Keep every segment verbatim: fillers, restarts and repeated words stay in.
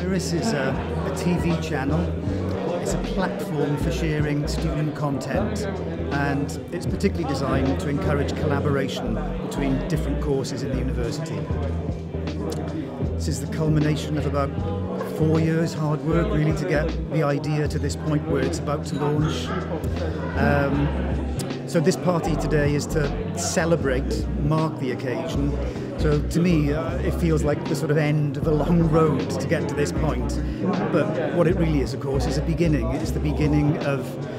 Iris is a, a T V channel. It's a platform for sharing student content, and it's particularly designed to encourage collaboration between different courses in the university. This is the culmination of about four years hard work really to get the idea to this point where it's about to launch. Um, so this party today is to celebrate, mark the occasion. So to me, uh, it feels like the sort of end of a long road to get to this point. But what it really is, of course, is a beginning. It's the beginning of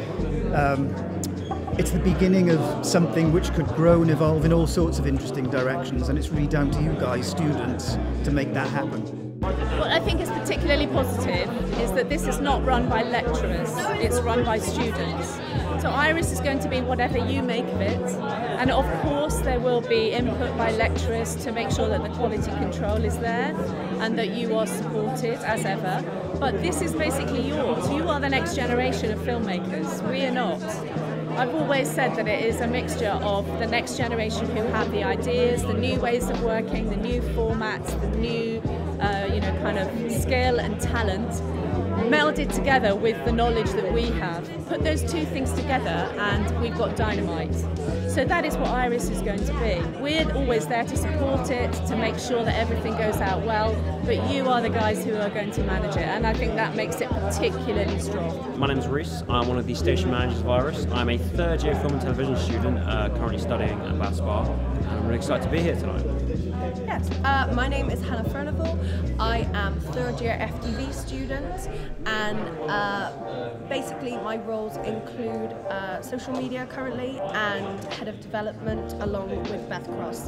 um, it's the beginning of something which could grow and evolve in all sorts of interesting directions, and it's really down to you guys, students, to make that happen. What I think is particularly positive is that this is not run by lecturers, it's run by students. So Iris is going to be whatever you make of it, and of course there will be input by lecturers to make sure that the quality control is there and that you are supported as ever. But this is basically yours. You are the next generation of filmmakers, we are not. I've always said that it is a mixture of the next generation who have the ideas, the new ways of working, the new formats, the new uh, you know, kind of skill and talent, melded together with the knowledge that we have. Put those two things together and we've got dynamite. So that is what Iris is going to be. We're always there to support it, to make sure that everything goes out well, but you are the guys who are going to manage it, and I think that makes it particularly strong. My name is Reese. I'm one of the station managers of Iris. I'm a third year film and television student, uh, currently studying at Bath Spa, and I'm really excited to be here tonight. Yes, uh, my name is Hannah Furnival. I am third year F T V student, and uh, basically my roles include uh, social media currently and head of development along with Beth Cross.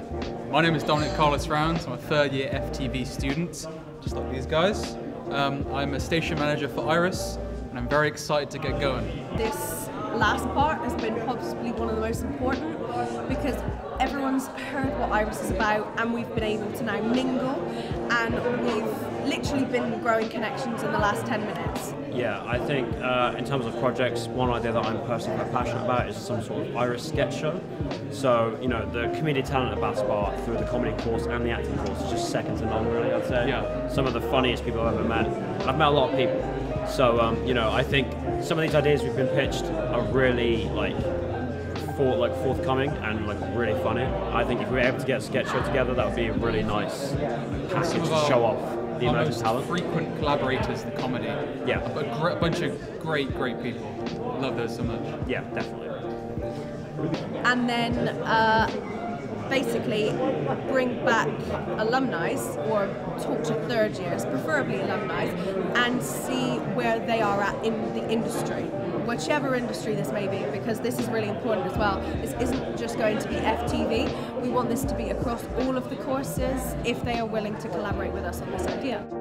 My name is Dominic Carlos Rounds. I'm a third year F T V student, just like these guys. Um, I'm a station manager for Iris, and I'm very excited to get going. This last part has been possibly one of the most important because everyone's heard what Iris is about, and we've been able to now mingle, and we've literally been growing connections in the last ten minutes. Yeah, I think uh, in terms of projects, one idea that I'm personally quite passionate about is some sort of Iris sketch show. So, you know, the comedic talent at Bath Spa through the comedy course and the acting course is just second to none, really, I'd say. Yeah. Some of the funniest people I've ever met. I've met a lot of people. So, um, you know, I think some of these ideas we've been pitched are really, like, for, like forthcoming and like really funny. I think if we were able to get a sketch show together, that would be a really nice package to show off the Our emerging most talent. frequent collaborators, the comedy. Yeah. A, a, gr a bunch of great, great people. Love those so much. Yeah, definitely. And then uh, basically bring back alumni or talk to third years, preferably alumni, and see where they are at in the industry, whichever industry this may be, because this is really important as well. This isn't just going to be F T V, we want this to be across all of the courses if they are willing to collaborate with us on this idea.